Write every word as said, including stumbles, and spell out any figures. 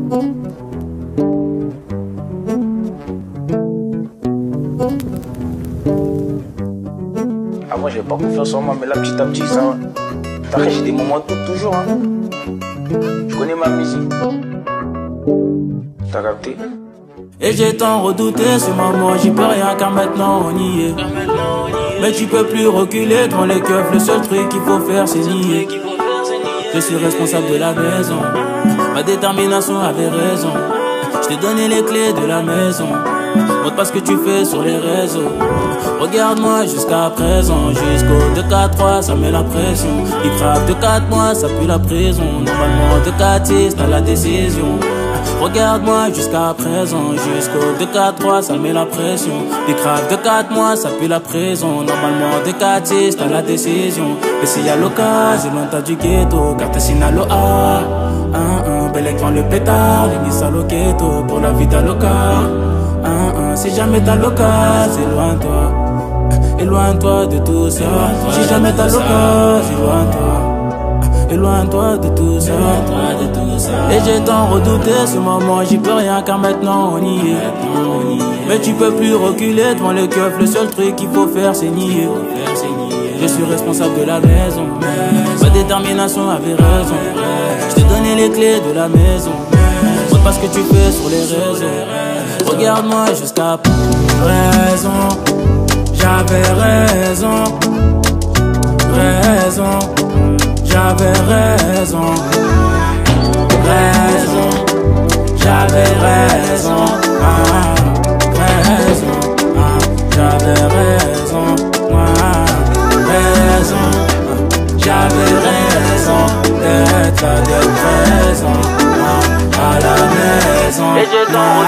Avant, j'avais pas confiance en moi, mais là, petit à petit, ça va. Après, j'ai des moments tout, toujours. Hein. Je connais ma musique. T'as capté? Et j'ai tant redouté ce moment, j'y peux rien car maintenant on y est. Mais tu peux plus reculer devant les keufs, le seul truc qu'il faut faire c'est nier. Je suis responsable de la maison, ma détermination avait raison. Je t'ai donné les clés de la maison, montre pas ce que tu fais sur les réseaux. Regarde-moi jusqu'à présent, jusqu'au deux quatre trois ça met la pression. Il frappe de quatre mois, ça pue la prison. Normalement de quatre six t'as la décision. Regarde-moi jusqu'à présent, jusqu'au deux quatre trois ça met la pression. Il crave de quatre mois, ça pue la prison. Normalement de quatre six t'as la décision. Et s'il y a l'occasion, loin t'as du ghetto, car t'es Sinaloa. Un, un, bel écran le pétard, les mises à l'oqueto, pour la vie t'as local. Un, un, si jamais t'as l'occasion, éloigne-toi. Éloigne-toi de tout ça. Si jamais t'as l'occasion, éloigne-toi. Éloigne-toi de tout ça. Et j'ai tant redouté ce moment, j'y peux rien car maintenant on y est. Mais tu peux plus reculer devant les keufs, le seul truc qu'il faut faire c'est nier. Je suis responsable de la maison, ma détermination avait raison. Je t'ai donné les clés de la maison, montre pas ce que tu fais sur les réseaux. Regarde-moi jusqu'à raison. J'avais raison, raison, j'avais raison, raison, j'avais raison, ah, raison, ah, j'avais raison, ah, raison, ah, j'avais raison d'être là, d'être présent, ah, à la maison. Et j'ai tant